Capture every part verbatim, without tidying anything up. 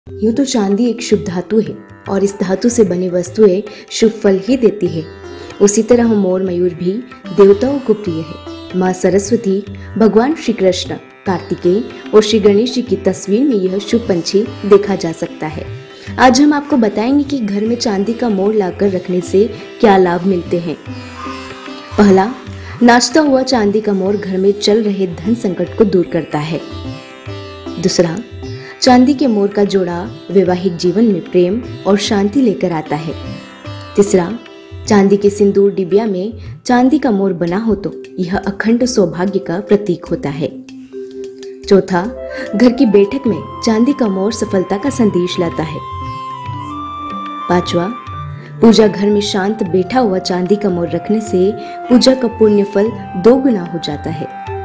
यूं तो चांदी एक शुभ धातु है और इस धातु से बनी वस्तुएं शुभ फल ही देती है। उसी तरह मोर मयूर भी देवताओं को प्रिय है। माँ सरस्वती, भगवान श्री कृष्ण, कार्तिकेय और श्री गणेश जी की तस्वीर में यह शुभ पंछी देखा जा सकता है। आज हम आपको बताएंगे कि घर में चांदी का मोर लाकर रखने से क्या लाभ मिलते हैं। पहला, नाचता हुआ चांदी का मोर घर में चल रहे धन संकट को दूर करता है। दूसरा, चांदी के मोर का जोड़ा वैवाहिक जीवन में प्रेम और शांति लेकर आता है। तीसरा, चांदी के सिंदूर डिबिया में चांदी का मोर बना हो तो यह अखंड सौभाग्य का प्रतीक होता है। चौथा, घर की बैठक में चांदी का मोर सफलता का संदेश लाता है। पांचवा, पूजा घर में शांत बैठा हुआ चांदी का मोर रखने से पूजा का पुण्य फल दोगुना हो जाता है।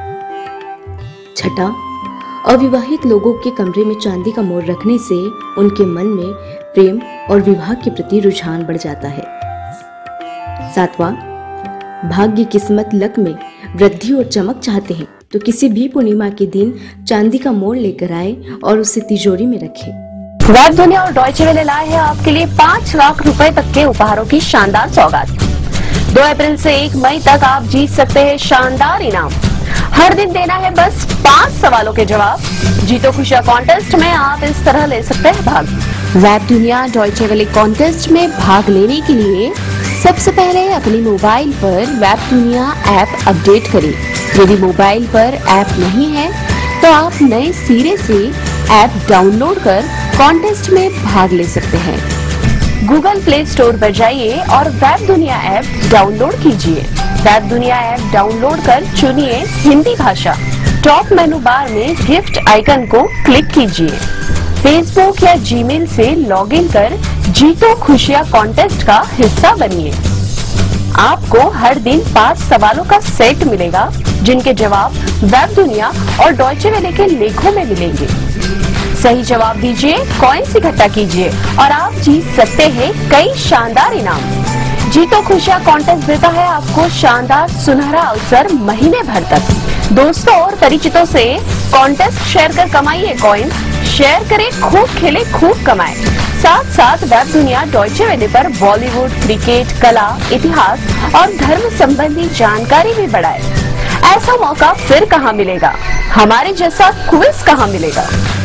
छठा, अविवाहित लोगों के कमरे में चांदी का मोर रखने से उनके मन में प्रेम और विवाह के प्रति रुझान बढ़ जाता है। सातवां, भाग्य, किस्मत, लक में वृद्धि और चमक चाहते हैं तो किसी भी पूर्णिमा के दिन चांदी का मोर लेकर आए और उसे तिजोरी में रखें। वेब दुनिया और डॉयचे वेले लाए हैं आपके लिए पाँच लाख रुपए तक के उपहारों की शानदार सौगात। दो अप्रैल से एक मई तक आप जीत सकते हैं शानदार इनाम। हर दिन देना है बस पांच सवालों के जवाब। जीतो खुशियां कॉन्टेस्ट में आप इस तरह ले सकते हैं भाग। वेब दुनिया डॉयचे वेले कॉन्टेस्ट में भाग लेने के लिए सबसे पहले अपने मोबाइल पर वेब दुनिया ऐप अपडेट करें। यदि मोबाइल पर ऐप नहीं है तो आप नए सिरे से ऐप डाउनलोड कर कॉन्टेस्ट में भाग ले सकते हैं। गूगल प्ले स्टोर पर जाइए और वेब दुनिया ऐप डाउनलोड कीजिए। वेब दुनिया ऐप डाउनलोड कर चुनिए हिंदी भाषा। टॉप मेनू बार में गिफ्ट आइकन को क्लिक कीजिए। फेसबुक या जीमेल से लॉगिन कर जीतो खुशियां कॉन्टेस्ट का हिस्सा बनिए। आपको हर दिन पांच सवालों का सेट मिलेगा जिनके जवाब वेब दुनिया और डॉयचे वेले के लेखों में मिलेंगे। सही जवाब दीजिए, कॉइन्स इकट्ठा कीजिए और आप जीत सकते हैं कई शानदार इनाम। जीतो खुशियां कॉन्टेस्ट देता है आपको शानदार सुनहरा अवसर महीने भर तक। दोस्तों और परिचितों से कॉन्टेस्ट शेयर कर कमाइए कॉइन। शेयर करें, खूब खेले, खूब कमाएं। साथ साथ वेब दुनिया डॉयचे वेले पर बॉलीवुड, क्रिकेट, कला, इतिहास और धर्म संबंधी जानकारी भी बढ़ाए। ऐसा मौका फिर कहाँ मिलेगा, हमारे जैसा क्विज कहाँ मिलेगा।